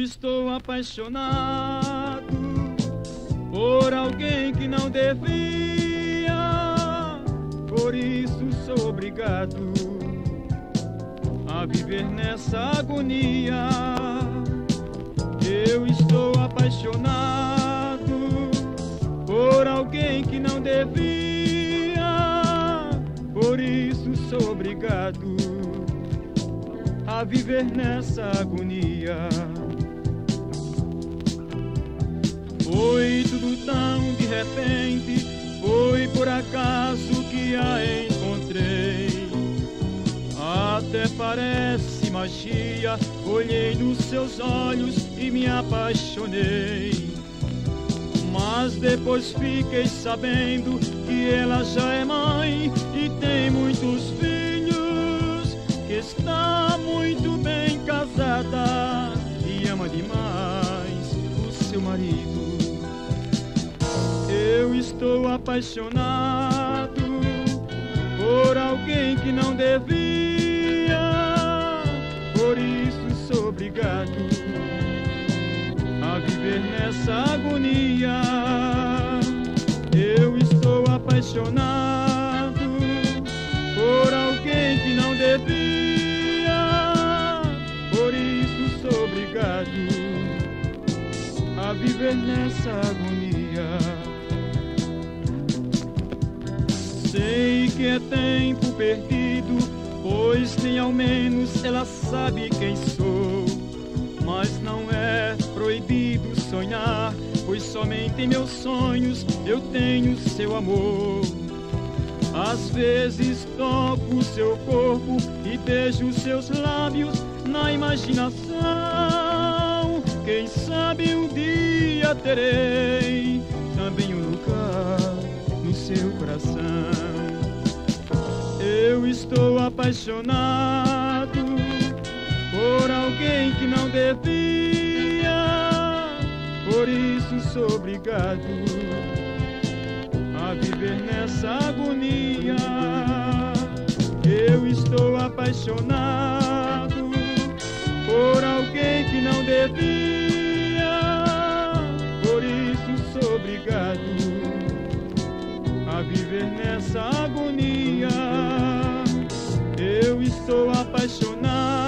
estou apaixonado por alguém que não devia, por isso sou obrigado a viver nessa agonia. Eu estou apaixonado por alguém que não devia, por isso sou obrigado a viver nessa agonia. Foi tudo tão de repente, foi por acaso que a encontrei. Até parece magia, olhei nos seus olhos e me apaixonei. Mas depois fiquei sabendo que ela já é mãe e tem muitos filhos, que está muito bem casada e ama demais o seu marido. Eu estou apaixonado por alguém que não devia, por isso sou obrigado a viver nessa agonia. Eu estou apaixonado por alguém que não devia, por isso sou obrigado a viver nessa agonia. Sei que é tempo perdido, pois nem ao menos ela sabe quem sou. Mas não é proibido sonhar, pois somente em meus sonhos eu tenho seu amor. Às vezes toco seu corpo e beijo seus lábios na imaginação. Quem sabe um dia terei também um lugar no seu coração. Eu estou apaixonado por alguém que não devia, por isso sou obrigado a viver nessa agonia. Eu estou apaixonado por alguém que não devia, por isso sou obrigado a viver nessa agonia. Eu estou apaixonado